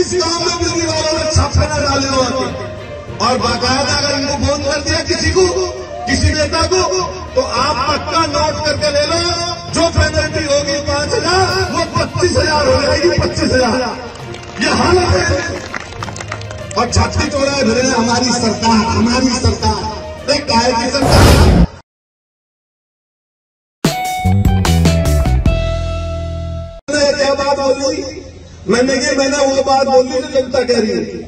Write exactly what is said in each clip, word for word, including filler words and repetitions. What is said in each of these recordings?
जिस गांव में बिजली वालों ने छापे न डाले हो और बाकायदा अगर इनको फोन कर दिया किसी को, किसी नेता को, तो आप पक्का नोट करके ले लो, जो पेनल्टी होगी पांच हजार वो पच्चीस हजार हो जाएगी, पच्चीस हजार। ये हालत है। और छाती तोड़ा फिर हमारी सरकार, हमारी सरकार एक गाय की सरकार। क्या बात बोली मैंने कि मैंने वो बात बोली जो जनता कह रही है।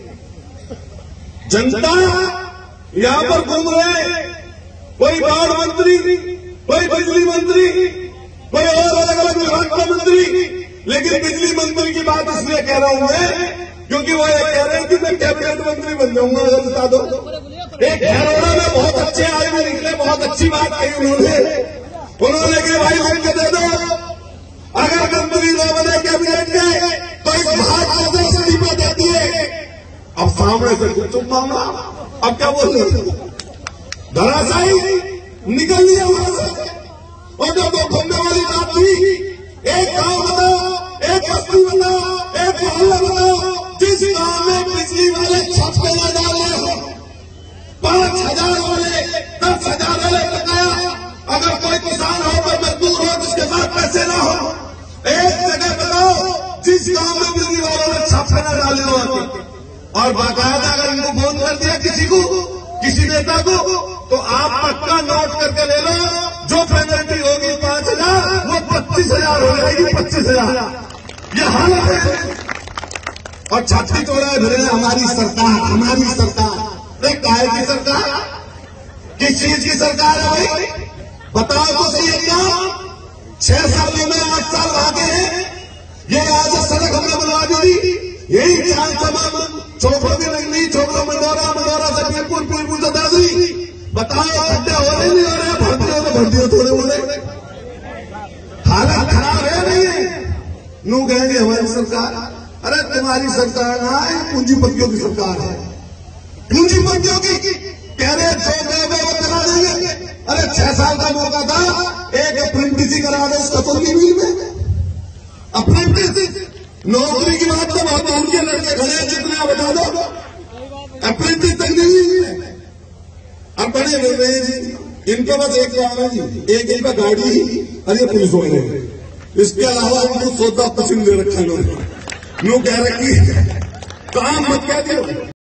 जनता यहां पर घूम रहे, कोई बाढ़ मंत्री, कोई बिजली मंत्री, कोई और अलग अलग विभाग का मंत्री, लेकिन बिजली मंत्री की बात इसलिए कह रहा हूं मैं क्योंकि वो ये कह रहे हैं कि मैं कैबिनेट मंत्री बन जाऊंगा अगर बता दो। एक हरोड़ा में बहुत अच्छे आए हुए निकले, बहुत अच्छी बात कही उन्होंने उन्होंने कि भाई उनके दे दो, अगर मंत्री न बने कैबिनेट के तो इस भाजपा को इस्तीफा देती है। अब सामने से कुछ चुप मामला, अब क्या बोल रहे धराशायी निकल लिया वहां से। और जो दो खंडे वाली बात थी, एक गांव बताओ, एक बस्ती बताओ, एक मोहल्ला बताओ जिस गांव में बिजली वाले छापे न डाले हो, पांच हजार वाले, दस हजार वाले बताया। अगर कोई किसान हो, कोई मजदूर हो जिसके पास पैसे ना हो, एक जगह बताओ जिस गांव में बिजली वालों ने छापे न डाले हो और बाकायदा अगर इनको फोन कर दिया किसी को, किसी नेता को, तो आप पक्का नोट करके ले लो, जो पेनल्टी होगी पांच हजार वो पच्चीस हजार हो जाएगी, पच्चीस हजार। ये हालत है। और छाती तोड़ा फिर हमारी सरकार, हमारी सरकार एक गाय की सरकार। किस चीज की सरकार है भाई बताओ तो सही है। क्या छह सालों में आठ साल आगे हैं, ये आज सड़क हमने बनवा दी, यही चार तमाम चौकों की नहीं, चौकों मंडोरा, मंडोरा से पीरपुर, पीरपुर से दादरी। बताओ खड्डे हो रहे नहीं हो रहे, भर्ती हो तो भर्ती हो थोड़े बोले, हालत खराब है नहीं है। नू कहेंगे हमारी सरकार, अरे तुम्हारी सरकार ना है, पूंजीपतियों की सरकार है, पूंजीपतियों की। कह रहे जो गए वो करा देंगे। अरे छह साल का मौका था, एक अप्रेंटिस करा दो उस कतल की मिल में। अप्रेंटिस नौकरी की बात तो बहुत दूर के लड़के खड़े हैं, जितना बता दो अप्रेंटिस तक नहीं है। अब बड़े बोल रहे हैं जी इनके पास एक काम है जी, एक इनका गाड़ी और ये पुलिस वाले, इसके अलावा इनको सौदा पसंद दे रखा है लोग, नो कह रखी काम मत कह दियो।